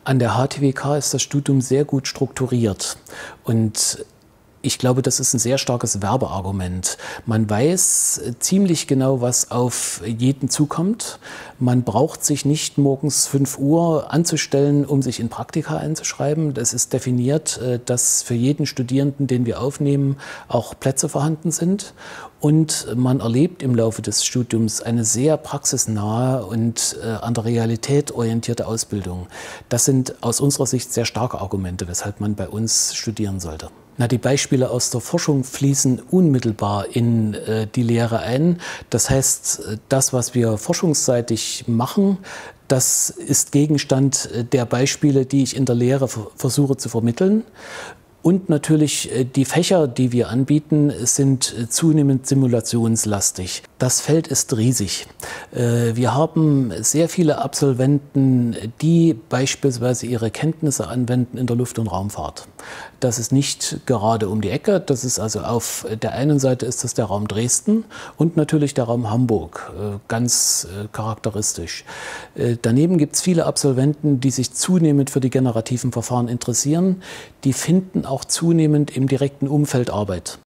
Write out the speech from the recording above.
An der HTWK ist das Studium sehr gut strukturiert und ich glaube, das ist ein sehr starkes Werbeargument. Man weiß ziemlich genau, was auf jeden zukommt. Man braucht sich nicht morgens 5 Uhr anzustellen, um sich in Praktika einzuschreiben. Es ist definiert, dass für jeden Studierenden, den wir aufnehmen, auch Plätze vorhanden sind. Und man erlebt im Laufe des Studiums eine sehr praxisnahe und an der Realität orientierte Ausbildung. Das sind aus unserer Sicht sehr starke Argumente, weshalb man bei uns studieren sollte. Die Beispiele aus der Forschung fließen unmittelbar in die Lehre ein. Das heißt, das, was wir forschungsseitig machen, das ist Gegenstand der Beispiele, die ich in der Lehre versuche zu vermitteln. Und natürlich die Fächer, die wir anbieten, sind zunehmend simulationslastig. Das Feld ist riesig. Wir haben sehr viele Absolventen, die beispielsweise ihre Kenntnisse anwenden in der Luft- und Raumfahrt. Das ist nicht gerade um die Ecke. Das ist also auf der einen Seite ist das der Raum Dresden und natürlich der Raum Hamburg, ganz charakteristisch. Daneben gibt es viele Absolventen, die sich zunehmend für die generativen Verfahren interessieren. Die finden auch zunehmend im direkten Umfeld Arbeit.